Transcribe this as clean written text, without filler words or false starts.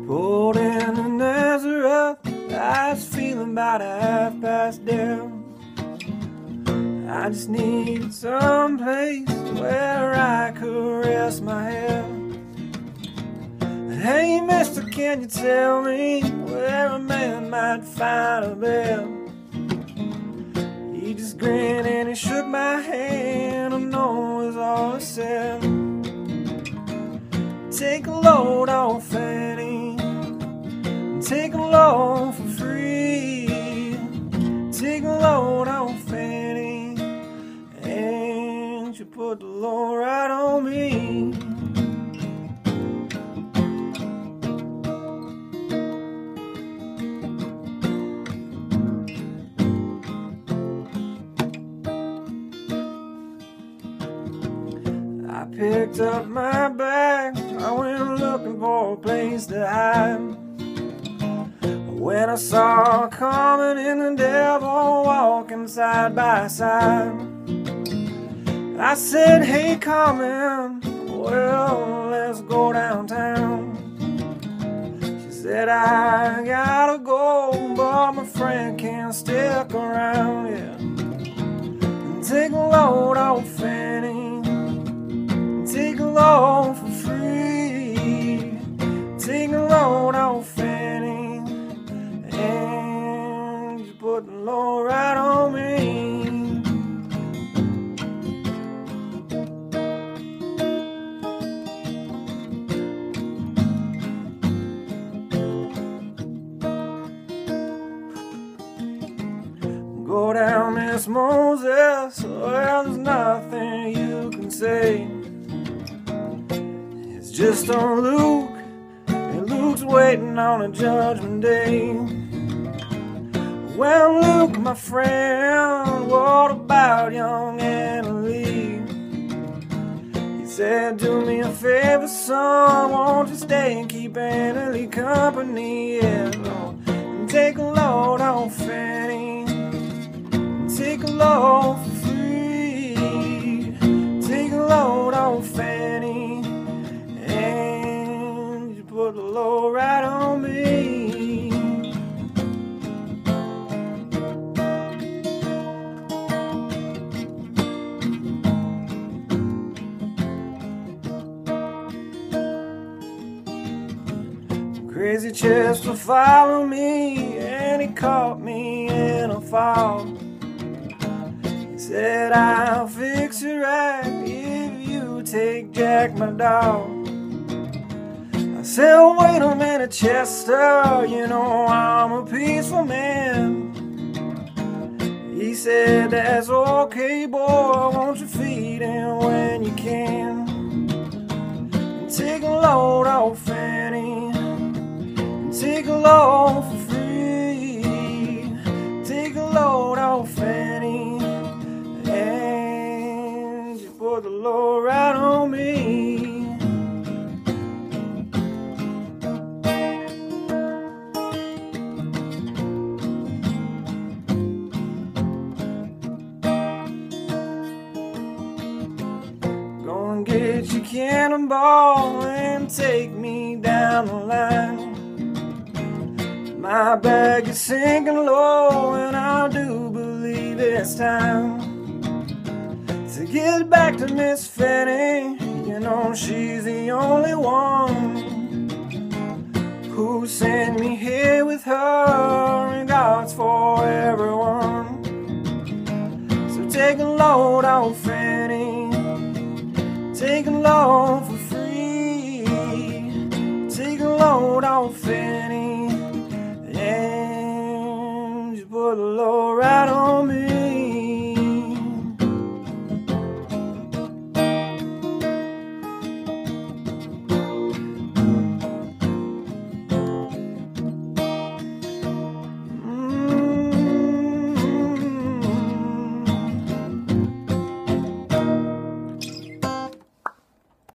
Pulled into Nazareth, I was feeling about 1/2 down. I just needed some place where I could rest my head. Hey mister, can you tell me where a man might find a bed? He just grinned and he shook my hand, and no is all he said. Take a load off Fanny, take a load for free. Take a load off Fanny, and you put the load right on me. I picked up my bag, I went looking for a place to hide. When I saw Carmen and the devil walking side by side, I said, hey Carmen, well, let's go downtown. She said, I gotta go, but my friend can't stick around, yeah. Take a load off Fanny, take a load for free. Take a load off Fanny, and you put the load right on me. Go down, Miss Moses, well, there's nothing you can say. It's just on Luke, and Luke's waiting on a judgment day. Well, Luke, my friend, what about young Annalie? He said, do me a favor, son, won't you stay and keep Annalie company? Yeah, no. Take a load off Fanny, take a load for free. Take a load off Fanny, and you put the load right on me. Crazy Chester followed me, and he caught me in a fog. He said, I'll fix it right if you take Jack, my dog. I said, wait a minute, Chester, you know I'm a peaceful man. He said, that's okay, boy, won't you feed him when you can? And take a load off Fanny, take a load for free. Take a load off Fanny, and you put the load right on me. Go and get your cannonball and take me down the line. My bag is sinking low, and I do believe it's time to get back to Miss Fanny. You know she's the only one who sent me here with her, and God's for everyone. So take a load off Fanny, take a load for free. Take a load off Fanny, and you put a load right on me.